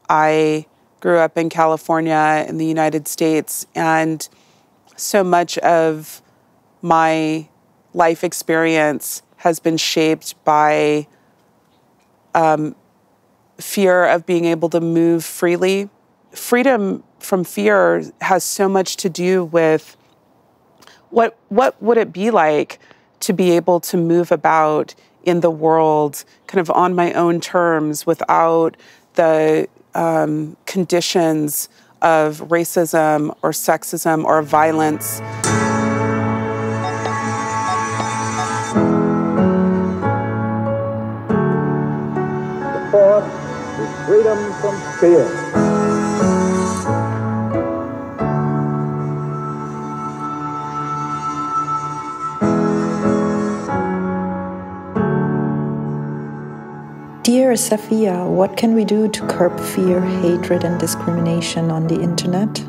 I grew up in California in the United States, and so much of my life experience has been shaped by fear of being able to move freely. Freedom from fear has so much to do with what would it be like to be able to move about in the world kind of on my own terms without the conditions of racism or sexism or violence. The fourth is freedom from fear. Dear Safiya, what can we do to curb fear, hatred, and discrimination on the internet?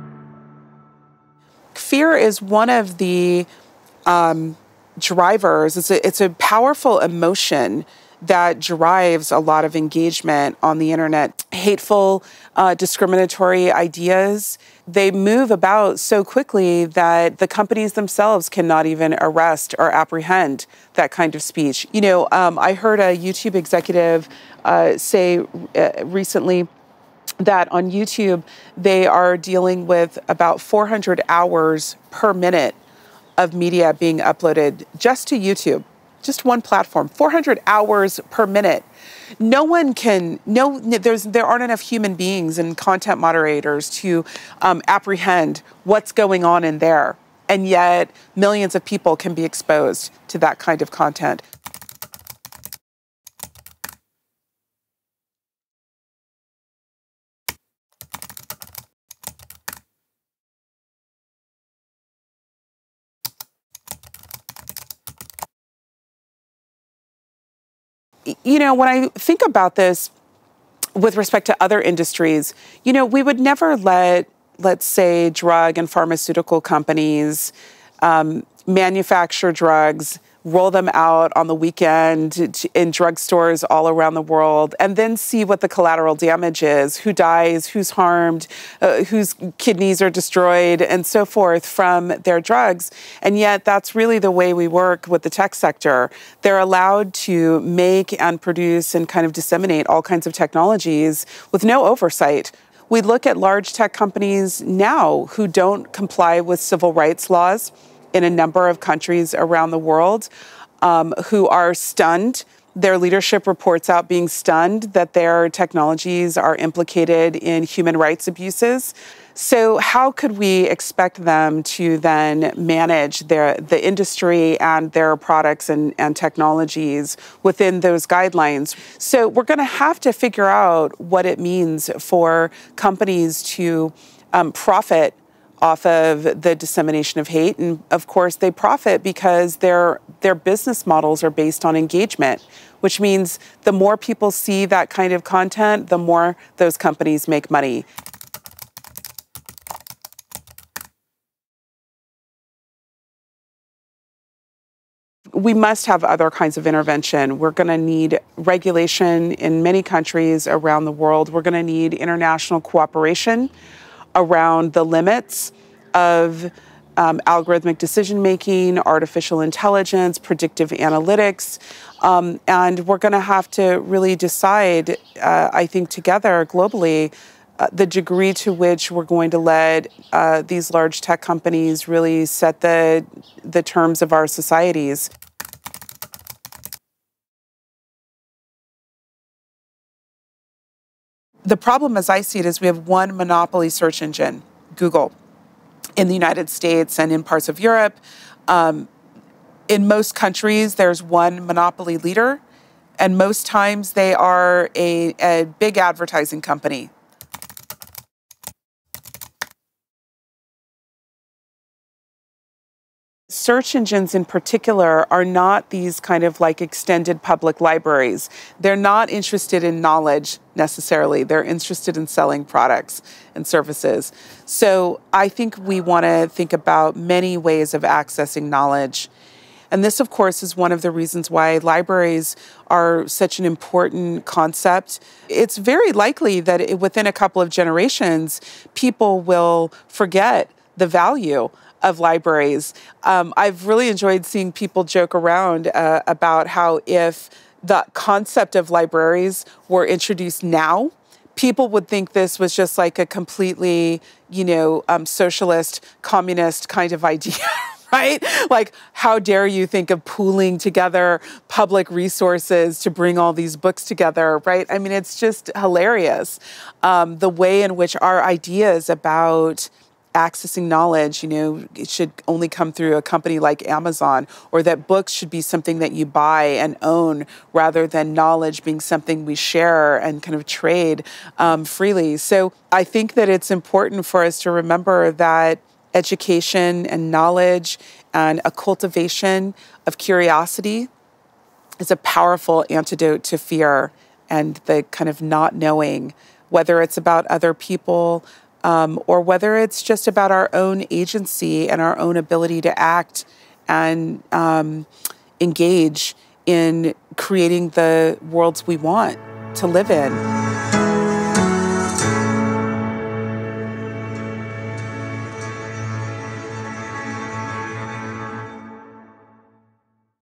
Fear is one of the drivers. It's a powerful emotion that drives a lot of engagement on the internet. Hateful, discriminatory ideas, they move about so quickly that the companies themselves cannot even arrest or apprehend that kind of speech. You know, I heard a YouTube executive say recently that on YouTube, they are dealing with about 400 hours per minute of media being uploaded just to YouTube. Just one platform, 400 hours per minute. No one can, there aren't enough human beings and content moderators to apprehend what's going on in there. And yet millions of people can be exposed to that kind of content. You know, when I think about this with respect to other industries, you know, we would never let, let's say, drug and pharmaceutical companies manufacture drugs, roll them out on the weekend in drugstores all around the world, and then see what the collateral damage is, who dies, who's harmed, whose kidneys are destroyed, and so forth from their drugs. And yet that's really the way we work with the tech sector. They're allowed to make and produce and kind of disseminate all kinds of technologies with no oversight. We look at large tech companies now who don't comply with civil rights laws in a number of countries around the world, who are stunned. Their leadership reports out being stunned that their technologies are implicated in human rights abuses. So how could we expect them to then manage the industry and their products and technologies within those guidelines? So we're going to have to figure out what it means for companies to profit off of the dissemination of hate. And of course, they profit because their business models are based on engagement, which means the more people see that kind of content, the more those companies make money. We must have other kinds of intervention. We're going to need regulation in many countries around the world. We're going to need international cooperation around the limits of algorithmic decision-making, artificial intelligence, predictive analytics. And we're going to have to really decide, I think, together globally, the degree to which we're going to let these large tech companies really set the terms of our societies. The problem, as I see it, is we have one monopoly search engine, Google, in the United States and in parts of Europe. In most countries, there's one monopoly leader, and most times they are a big advertising company. Search engines in particular are not these kind of like extended public libraries. They're not interested in knowledge necessarily. They're interested in selling products and services. So I think we want to think about many ways of accessing knowledge. And this, of course, is one of the reasons why libraries are such an important concept. It's very likely that within a couple of generations, people will forget the value of libraries. I've really enjoyed seeing people joke around about how if the concept of libraries were introduced now, people would think this was just like a completely, socialist, communist kind of idea, right? Like, how dare you think of pooling together public resources to bring all these books together, right? I mean, it's just hilarious. The way in which our ideas about accessing knowledge, it should only come through a company like Amazon, or that books should be something that you buy and own rather than knowledge being something we share and kind of trade freely. So I think that it's important for us to remember that education and knowledge and a cultivation of curiosity is a powerful antidote to fear and the kind of not knowing, whether it's about other people, or whether it's just about our own agency and our own ability to act and engage in creating the worlds we want to live in.